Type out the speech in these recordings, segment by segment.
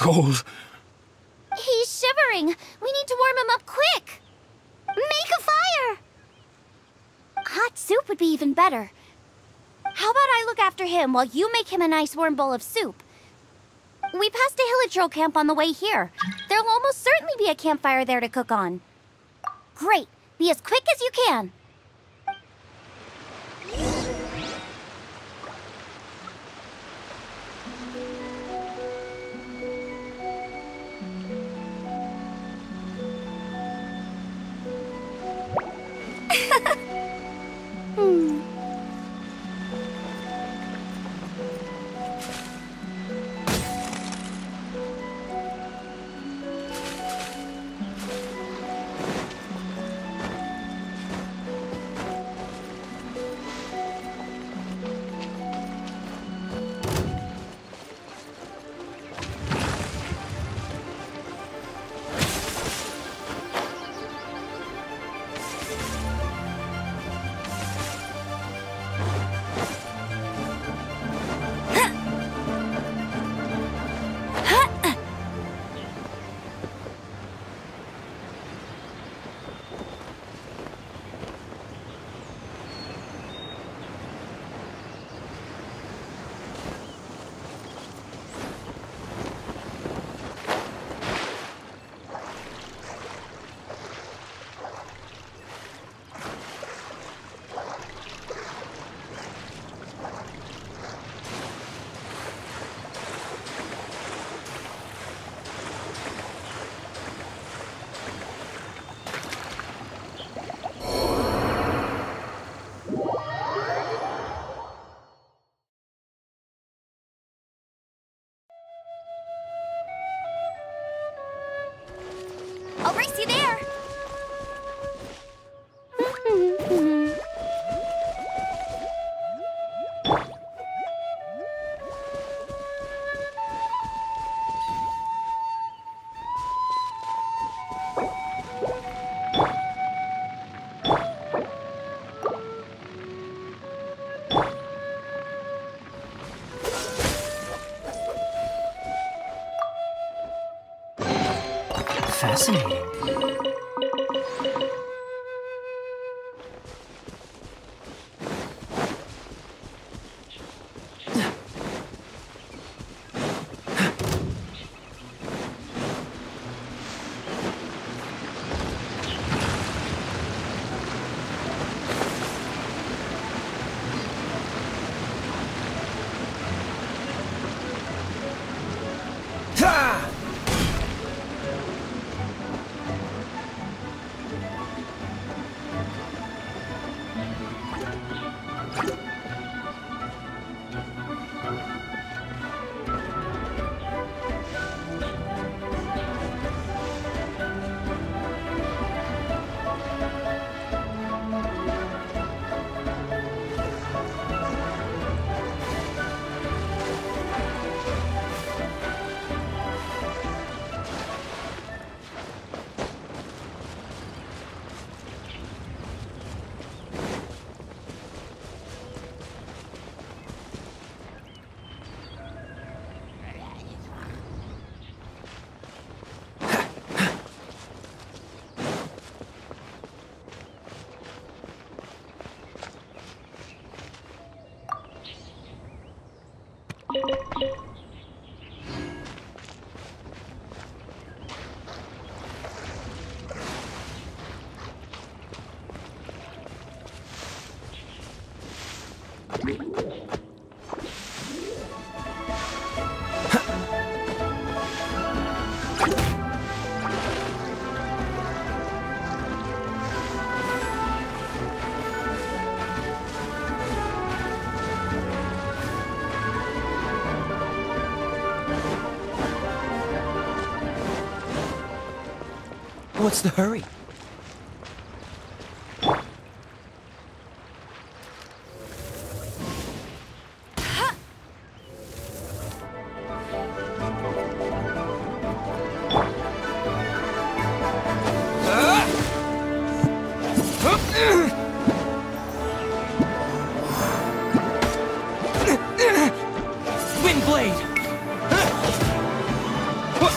cold. He's shivering. We need to warm him up quick. Make a fire! Hot soup would be even better. How about I look after him while you make him a nice warm bowl of soup? We passed a Hilichurl camp on the way here. There'll almost certainly be a campfire there to cook on. Great. Be as quick as you can. I'll race you there! Fascinating. What's the hurry? Windblade!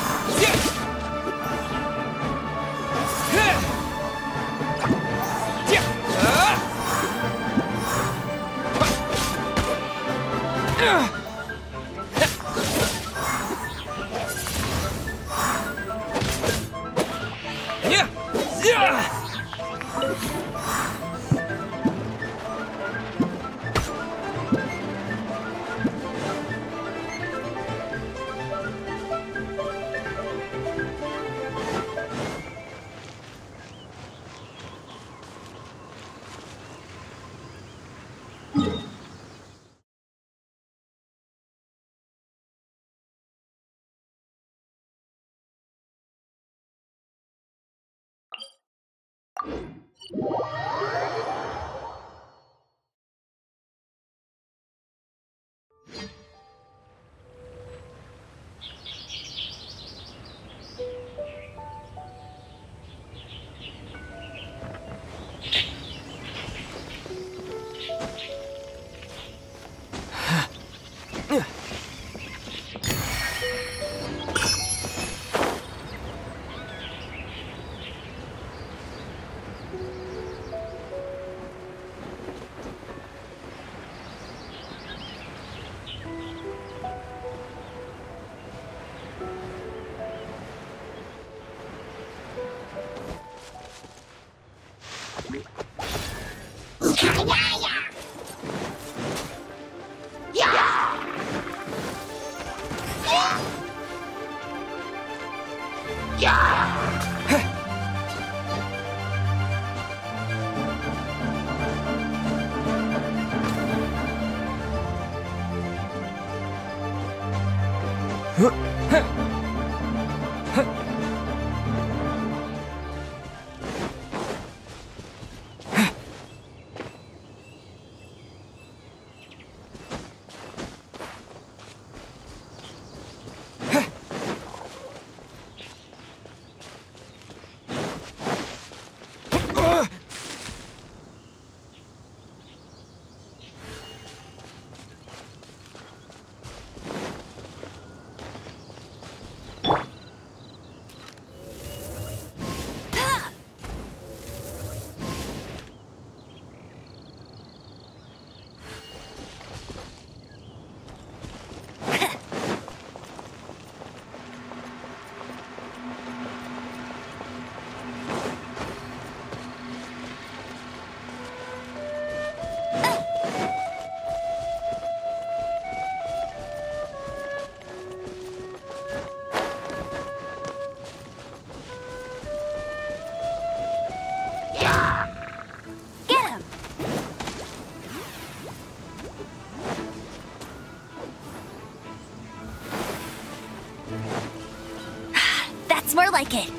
That's more like it.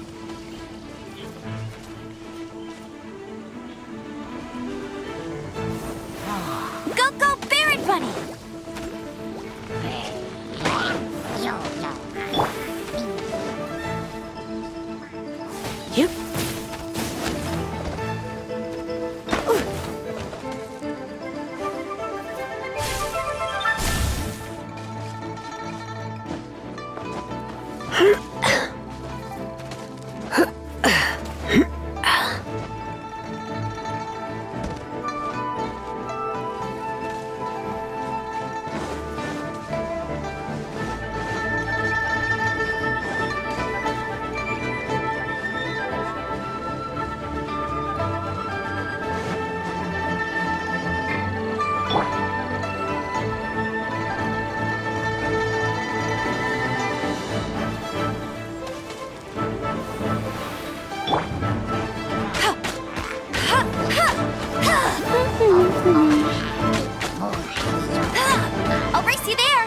Go, go, Barret Bunny! You. I'll race you there!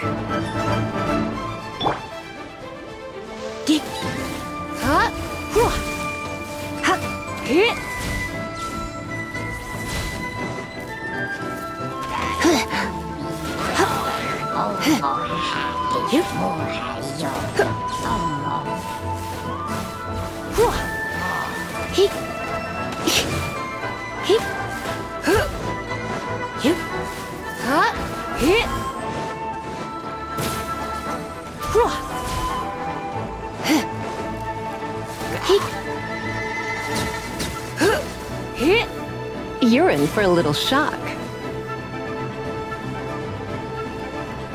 You're in for a little shock.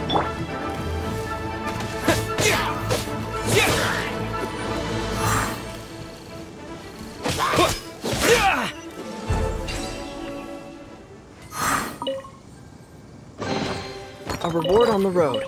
A reward on the road.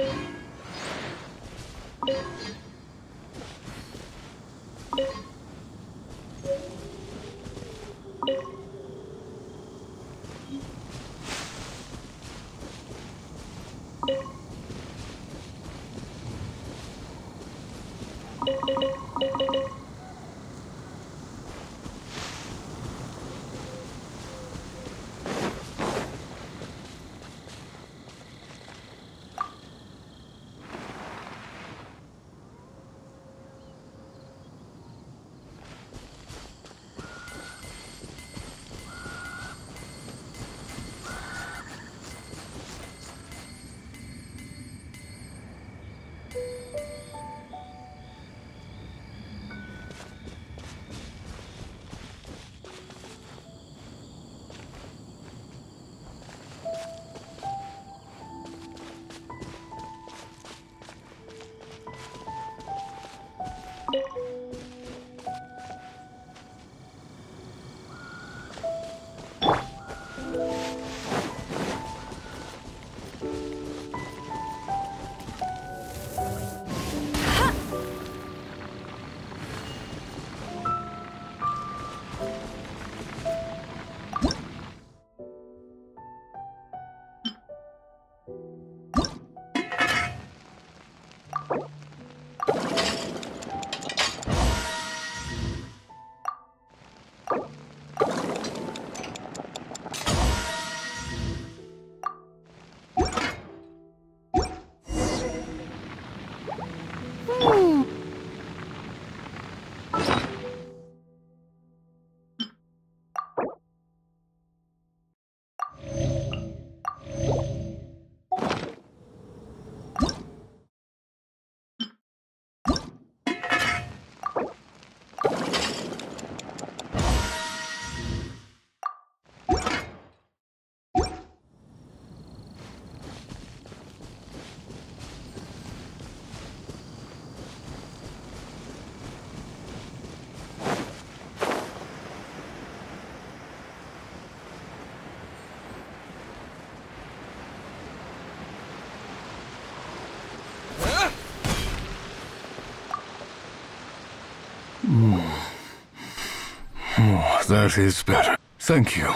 Oh, that is better. Thank you.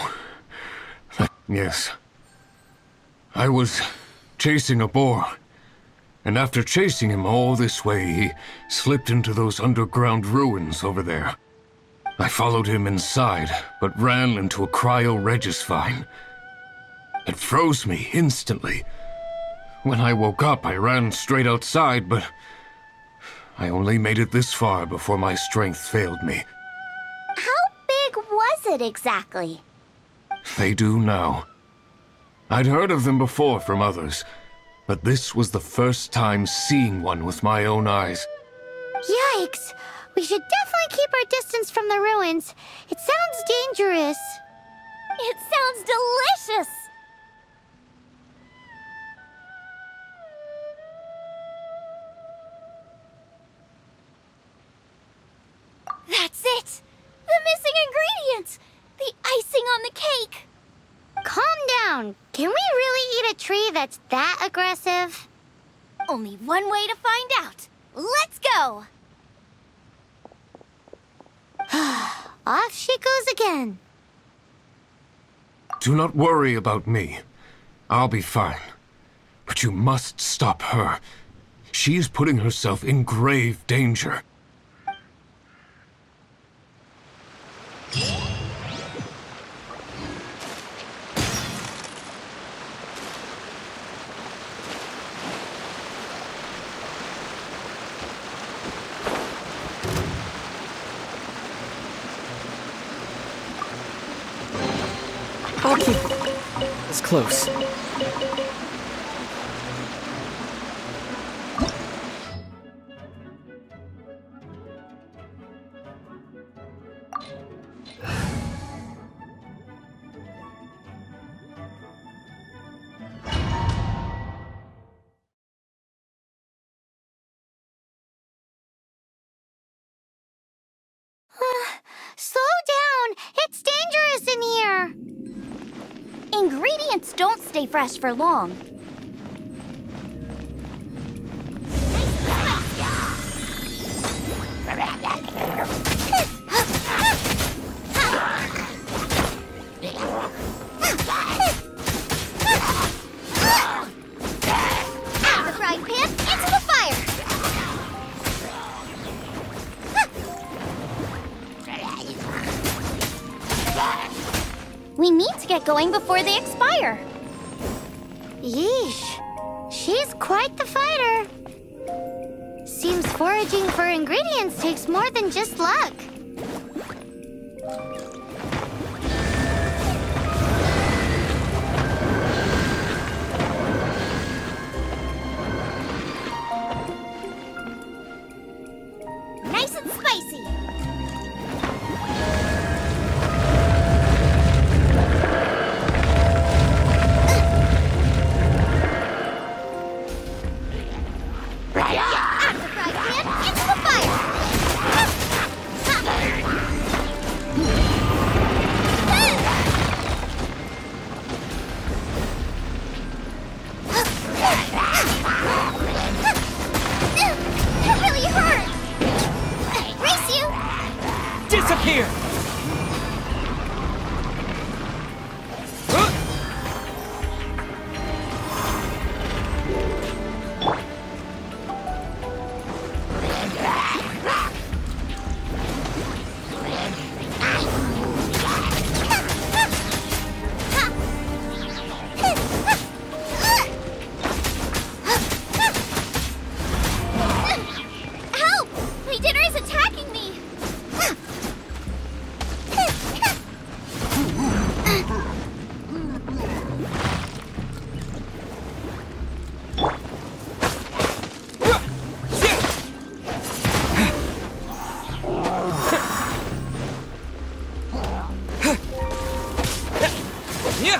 Yes. I was chasing a boar, and after chasing him all this way, he slipped into those underground ruins over there. I followed him inside, but ran into a cryo-regis vine. It froze me instantly. When I woke up, I ran straight outside, but I only made it this far before my strength failed me. How big was it exactly? They do now. I'd heard of them before from others, but this was the first time seeing one with my own eyes. Yikes! We should definitely keep our distance from the ruins. It sounds dangerous. It sounds delicious! That's it! The missing ingredient! The icing on the cake! Calm down. Can we really eat a tree that's that aggressive? Only one way to find out. Let's go! Off she goes again. Do not worry about me. I'll be fine. But you must stop her. She's putting herself in grave danger. I'll keep it's close. Slow down! It's dangerous in here! Ingredients don't stay fresh for long. need to get going before they expire. Yeesh. She's quite the fighter. Seems foraging for ingredients takes more than just luck. Nice and spicy. After fry pan, into the fire. It really hurt. Race you. Disappear! Help! My dinner is attacking me. Yeah!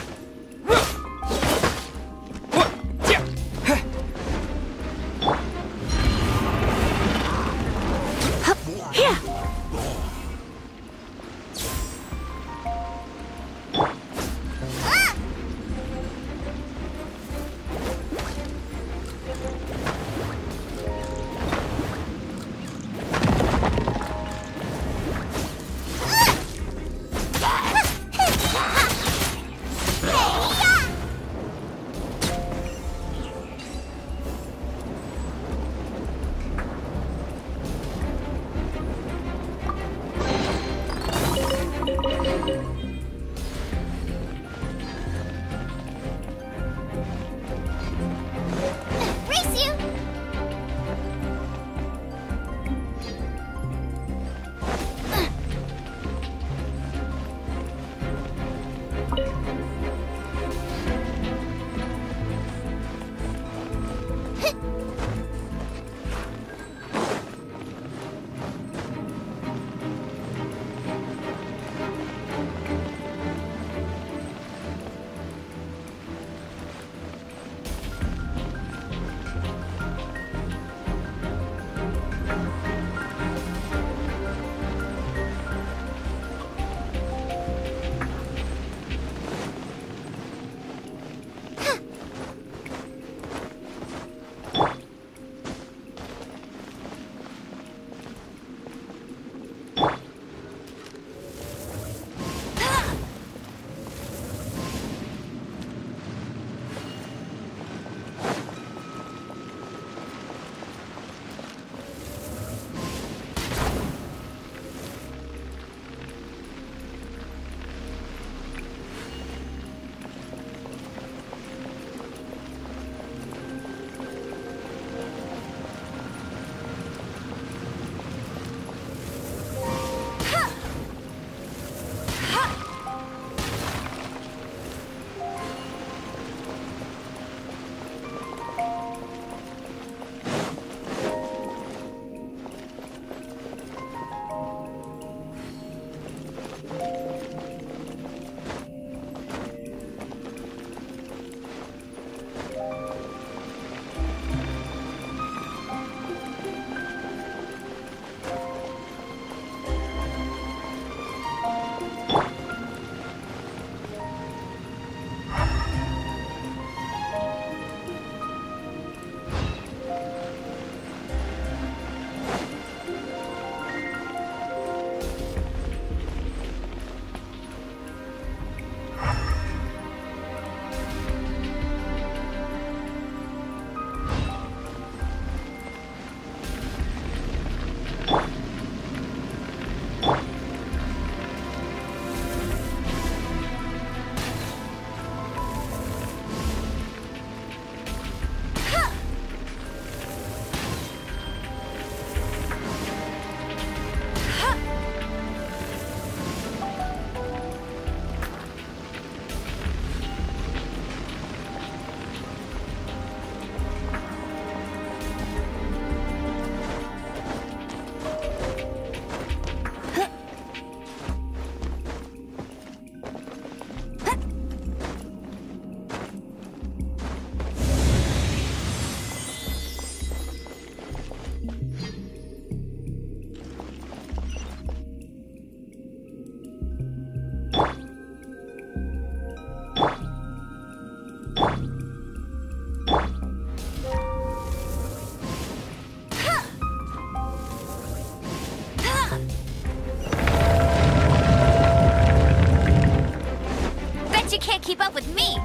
Bet you can't keep up with me!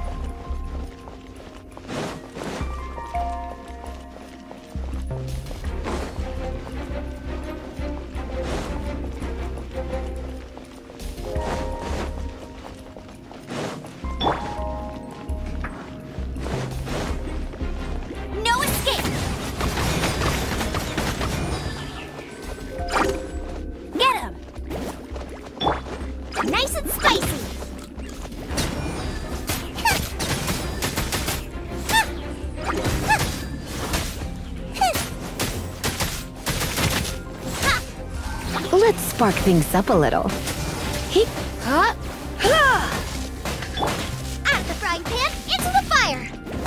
No escape! Get him! Nice and spicy! Let's spark things up a little. Out of the frying pan, into the fire!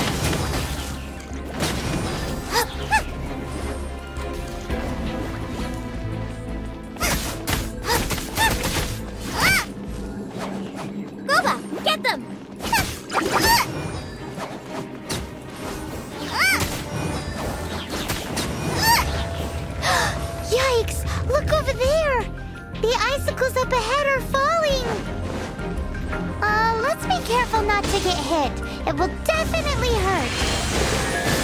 Gooba, get them! Yikes! Look over there! The icicles up ahead are falling! Let's be careful not to get hit. It will definitely hurt.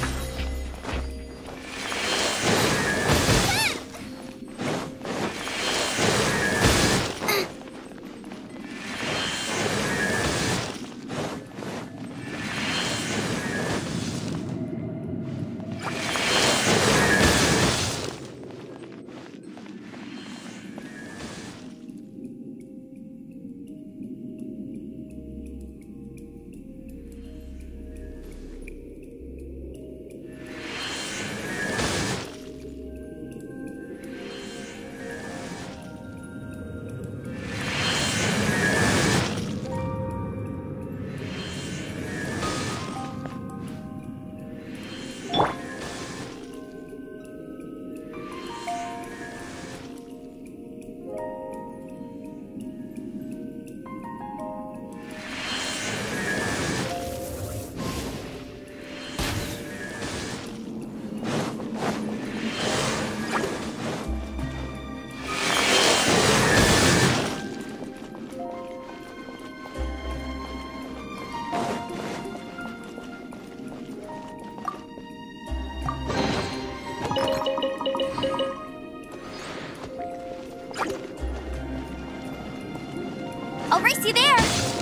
I'll race you there!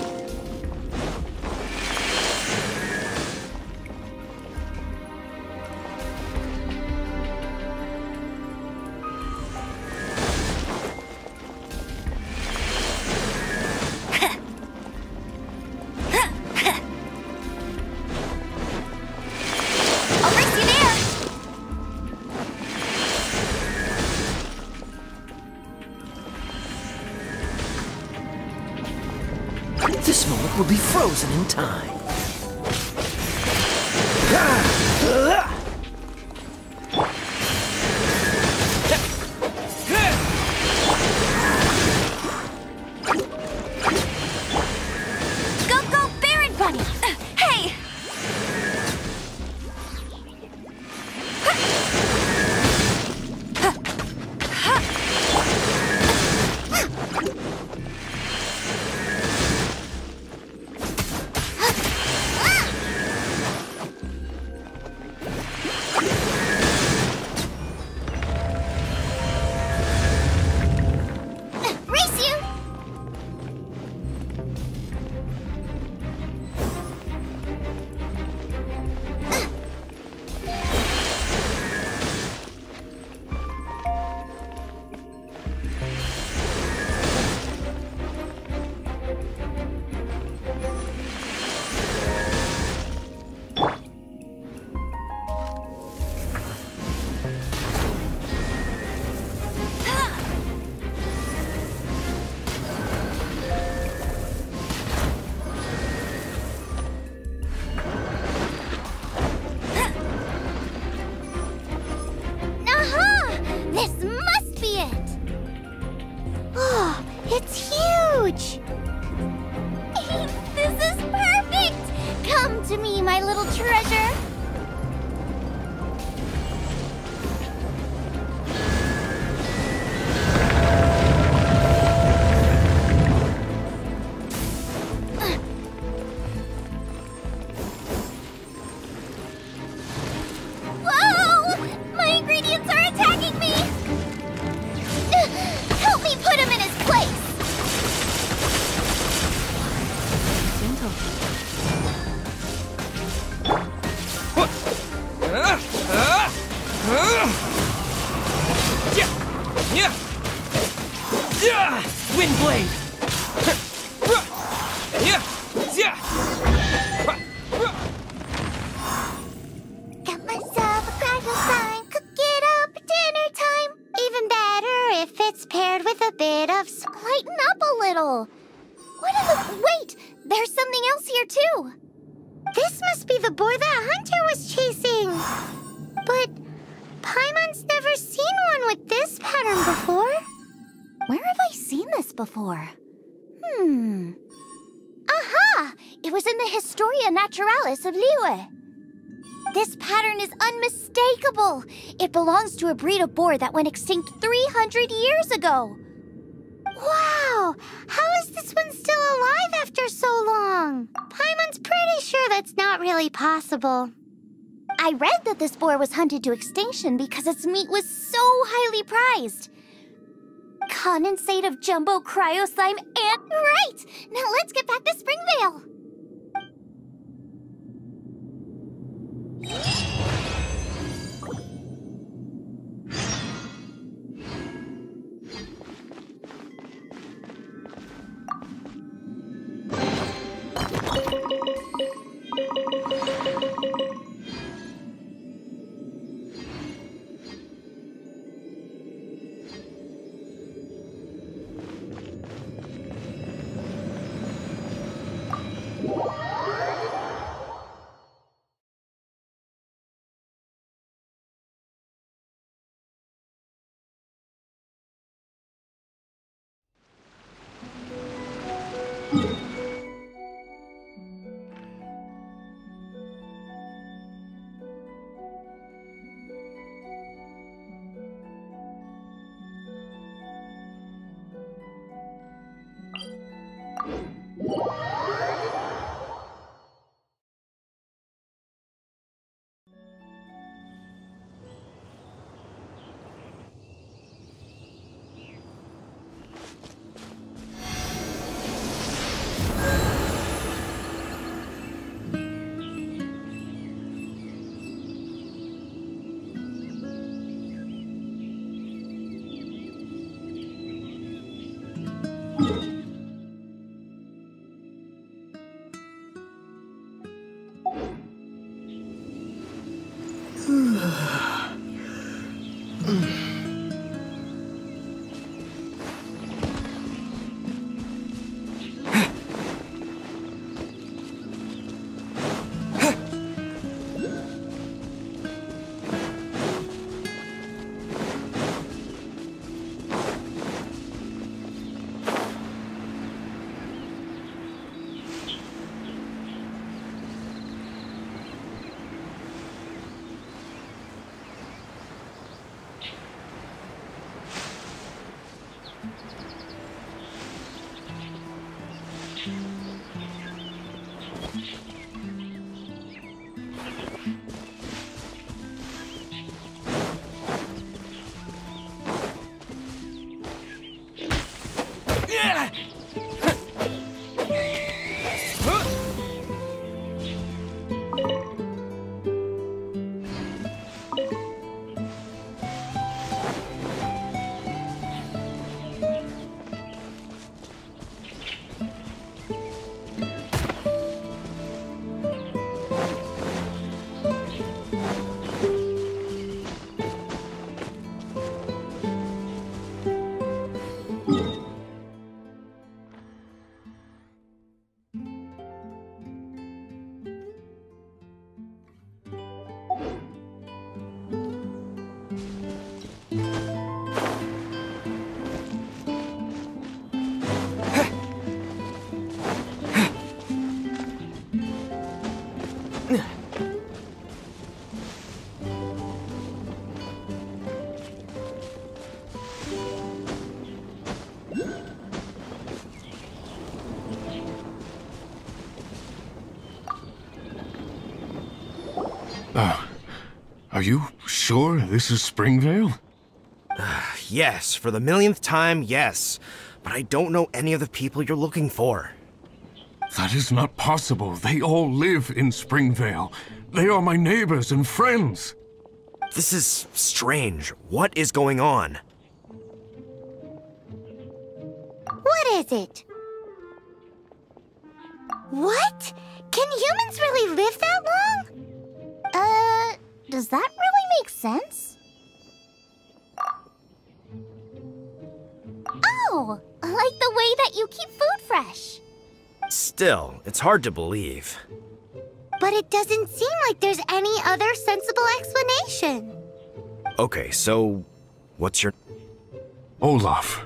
I'll race you there! This moment will be frozen in time. Go, go, Baron Bunny! Hey! Come to me, my little treasure. Windblade! Got myself a crackle sign, cook it up at dinner time. Even better if it's paired with a bit of Lighten up a little. What in the... Wait! There's something else here, too. This must be the boar that Hunter was chasing. But Paimon's never seen one with this pattern before. Where have I seen this before? Aha! It was in the Historia Naturalis of Liyue. This pattern is unmistakable. It belongs to a breed of boar that went extinct 300 years ago. Wow! How is this one still alive after so long? Paimon's pretty sure that's not really possible. I read that this boar was hunted to extinction because its meat was so highly prized. Condensate of jumbo cryo slime and... Right! Now let's get back to Springvale! Are you sure this is Springvale? Yes, for the millionth time, yes. But I don't know any of the people you're looking for. That is not possible. They all live in Springvale. They are my neighbors and friends. This is strange. What is going on? What is it? What? Can humans really live that long? Does that really make sense? Oh, like the way that you keep food fresh. Still, it's hard to believe. But it doesn't seem like there's any other sensible explanation. Okay, so what's your... Olaf.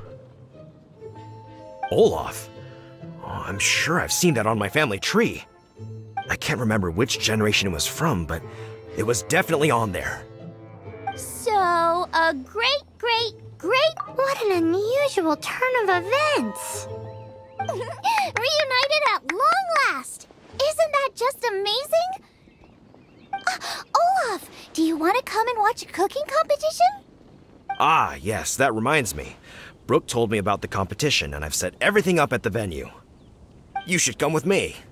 Olaf? Oh, I'm sure I've seen that on my family tree. I can't remember which generation it was from, but it was definitely on there. So, a great... What an unusual turn of events. Reunited at long last! Isn't that just amazing? Olaf, do you want to come and watch a cooking competition? Ah, yes, that reminds me. Brooke told me about the competition, and I've set everything up at the venue. You should come with me.